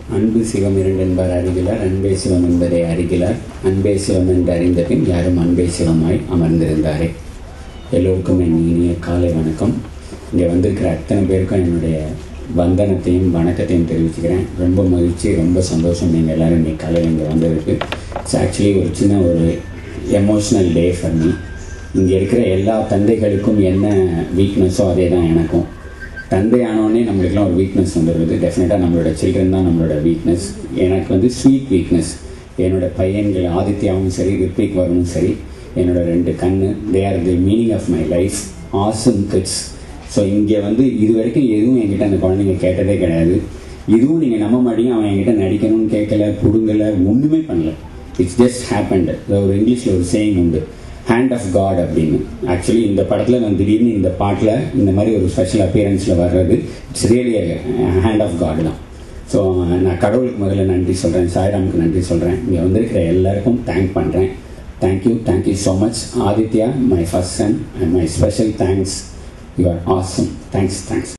அன்பு சிவம் இரண்டென்பார் அறிகிறார், அன்பே சிவம் என்பதை அறிகிறார், அன்பே சிவம் என்று அறிந்த பின் யாரும் அன்பே சிவமாய் அமர்ந்திருந்தாரே. எல்லோருக்கும் என் இனிய காலை வணக்கம். இங்கே வந்திருக்கிற அத்தனை பேருக்கும் என்னுடைய வந்தனத்தையும் வணக்கத்தையும் தெரிவிச்சுக்கிறேன். ரொம்ப மகிழ்ச்சி, ரொம்ப சந்தோஷம் நீங்கள் எல்லோரும் இன்றைக்கி காலையில் இங்கே வந்ததுக்கு. இட்ஸ் ஆக்சுவலி ஒரு சின்ன ஒரு எமோஷ்னல் டே ஃபார் மீ. இங்கே இருக்கிற எல்லா தந்தைகளுக்கும் என்ன வீக்னஸோ அதே தான் எனக்கும். தந்தை ஆனோடனே நம்மளுக்குலாம் ஒரு வீக்னஸ் வந்துடுது. டெஃபினட்டாக நம்மளோட சில்ட்ரன் தான் நம்மளோட வீக்னஸ். எனக்கு வந்து ஸ்வீட் வீக்னஸ். என்னோடய பையன்கள் ஆதித்யாவும் சரி, ரித்விக் வரணும் சரி, என்னோட 2 கண்ணு, they are the meaning of my life. Awesome kids. So இங்கே வந்து இது வரைக்கும் எதுவும் என்கிட்ட அந்த குழந்தைங்க கேட்டதே கிடையாது. இதுவும் நீங்கள் நம்ப மாட்டீங்க, அவன் என்கிட்ட நடிக்கணும்னு கேட்கல, பிடுங்கலை, ஒன்றுமே பண்ணல. It's just happened. ஒரு இங்கிலீஷில் ஒரு சேயிங் உண்டு, ஹேண்ட் ஆஃப் காட் அப்படின்னு. ஆக்சுவலி இந்த படத்தில் நான் திடீர்னு இந்த பாட்டில் இந்த மாதிரி ஒரு ஸ்பெஷல் அப்பியரன்ஸில் வர்றது it's really hand of God தான். ஸோ நான் கடவுளுக்கு முதல்ல நன்றி சொல்கிறேன், சாய்ராமுக்கு நன்றி சொல்கிறேன், இங்கே வந்திருக்கிற எல்லாருக்கும் தேங்க் பண்ணுறேன். Thank you so much. Aditya, my first son, and my special thanks. You are awesome. Thanks.